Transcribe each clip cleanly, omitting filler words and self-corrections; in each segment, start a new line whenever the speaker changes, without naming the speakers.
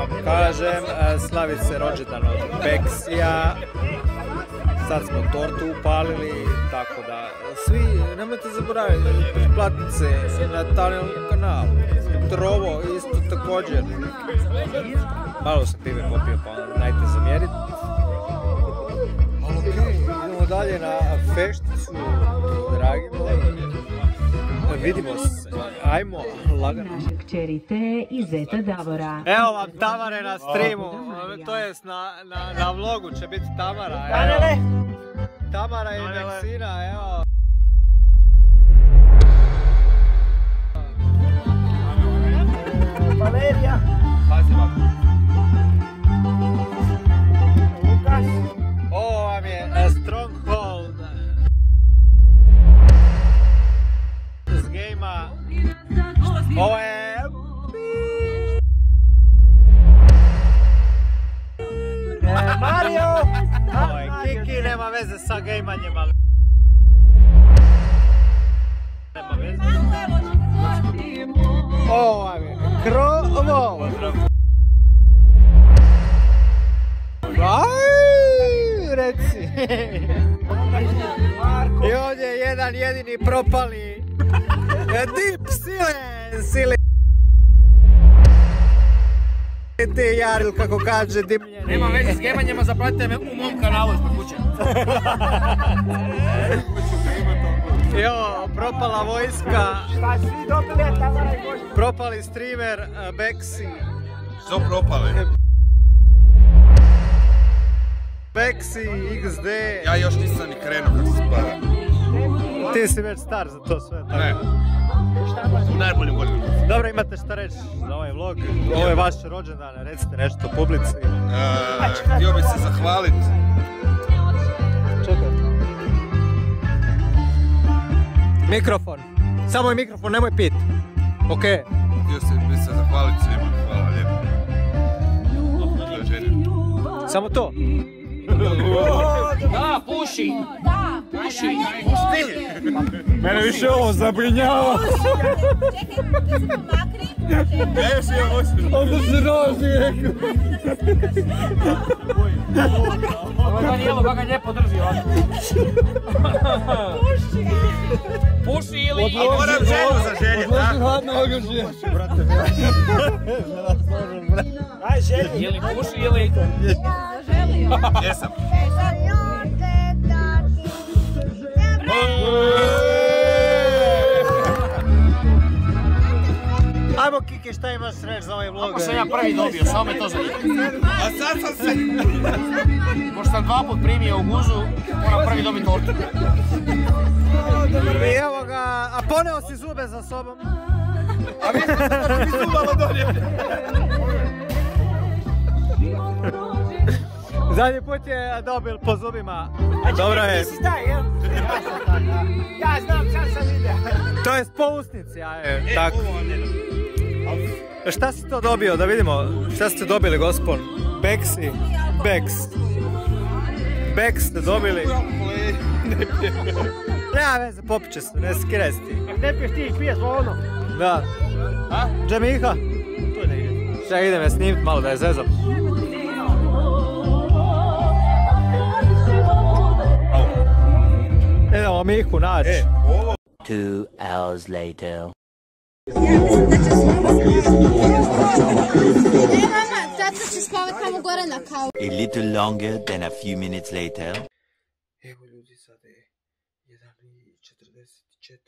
vam kažem, slavi se rođendan od Beksija. Sad smo tortu upalili, tako da svi nemojte zaboraviti pretplatiti se na Talijanom kanalu. Trovo isto također. Malo sam pive popio pa najte zamjeriti. Ali okej, idemo dalje na fešticu, dragi moji. Vidimo se, ajmo lagano.
Naše kćeri Te i zeta Davora.
Evo vam Tamare na streamu, to jest na vlogu će biti Tamara, evo. Tamara i Beksina, evo.
Valerija.
Pazi vam.
Lukas.
Ovo vam je Stronghold. S game-a. Ovo je...
Mario.
Ovo je Kiki, nema veze sa gejmanjem, ali... Nema veze. Ovo vam je Krovo. Aj, reci. I ovdje je jedan jedini propali Deep Silence. Ti Jaril, kako kaže dimljenje.
Nema veze s gemanjima, zapratite me u mom kanalu ispod kuće.
Jo, propala vojska.
Šta svi dobili, Tamara i Gošća?
Propali streamer Beksi.
Što propali?
Beksi, XD.
Ja još nisam ni krenuo kako se spada.
Ti si već star za to sve, tako?
Ne. U najboljim godinama.
Dobro, imate šta reći za ovaj vlog. Ovo je vaš rođendan, recite nešto publici.
Htio bih se zahvaliti.
Čekaj. Mikrofon. Samo je mikrofon, nemoj pit. Okej.
Htio bih se zahvaliti svima. Hvala lijepo.
Samo to.
Da, puši. Puši.
Mene više ovo zabrinjava.
Čekaj, ti se pomakri.
Onda se roži, rekao.
Ovo je Danijelo, pa ga lijepo drži ovako. Puši ili...
Ali moram ženu zaželjeti, a?
Odloži hladno oružje. Brate,
Aj, želji. Ili puši ili...
Želio.
Jesam.
Ajmo Kiki, šta imaš reći za ovaj vlog?
Kako sam ja prvi dobio, samo me to zanima.
A sad sam se...
Pošto sam 2 put primio u guzu, moram prvi dobiti tortu.
I evo ga, a poneo si zube za sobom.
A vi ste da mi zubalo dolje.
Zadnji put je dobil po zubima. Dobro je.
Ti si taj, jel? Ja znam, sad sam vidio.
To je po usnici, ajde, tako. Šta si to dobio, da vidimo, šta ste dobili, gospon? Beksi, Beks. Beks ste dobili. Nema veze, popit će se, ne skiraj se ti.
Ne piješ ti, piješ ono.
Da.
A?
Džemiha?
Tu ne ide.
Šta idem je snimit malo da je zezam. Idemo Mihu naći.
Ovo...
2 hours later.
Tata će spavat tamo gore na kao.
A little longer than a few minutes later.
Evo ljudi, sada je 1:44.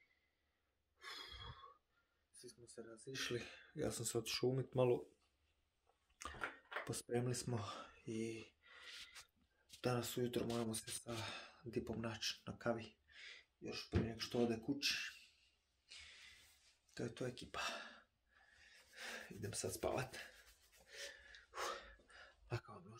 Svi smo se razišli. Ja sam se otišao umit malo. Pospremili smo i danas ujutro moramo se sa Dipom naći na kavi. Još prije nego što ode kući. To je to ekipa. Idem sad spavat. Laka vam